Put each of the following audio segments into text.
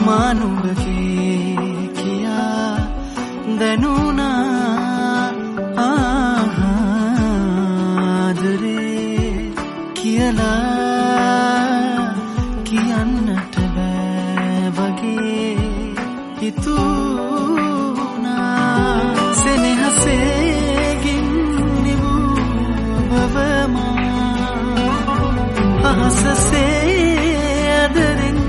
මානුඹගේ කියා දැනුණා ආදරේ කියලා කියන්නට බෑ වගේ හිතුණා සෙනෙහසේකින් නිවූ බවමා අහසසේ ආදරෙන්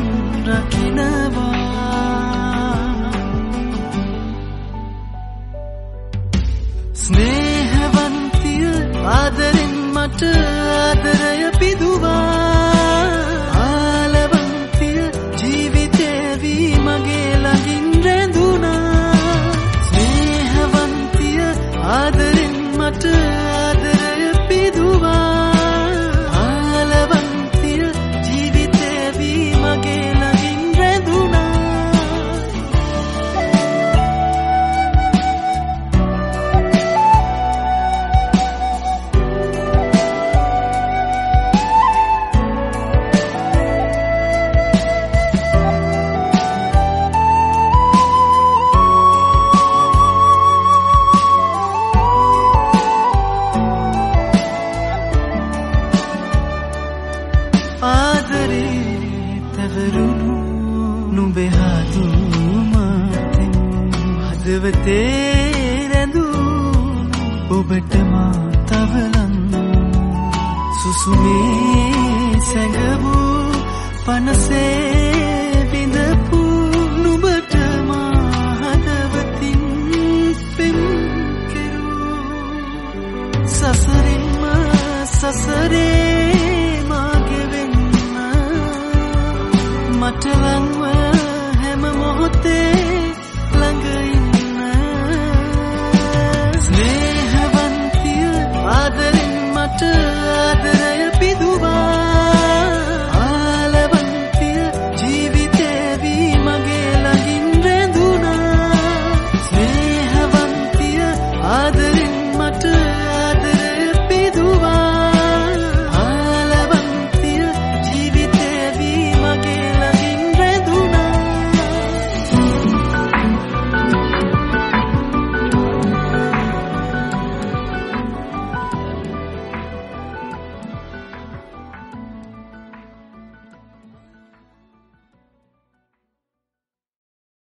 ස්නේහවන්තිය ආදරෙන් මට ආදරය පිදුවා ආලවන්තිය ජීවිතේ වී මගේ ළඟින් රැඳුණා ස්නේහවන්තිය ආදරෙන් මට ආදරය පිදුවා ආලවන්තිය ජීවිතේ වී මගේ නුඹේ හතුමතෙන් හදවතේ රැඳුණු ඔබට මා තවලන් සුසුමේ සැඟවූ පනසේ විඳපු නුඹට මා හදවතින් පෙම් කෙරූ සසරින්ම සසරේ මාගේ වෙන්න මට ලංව හැම මොහොතේ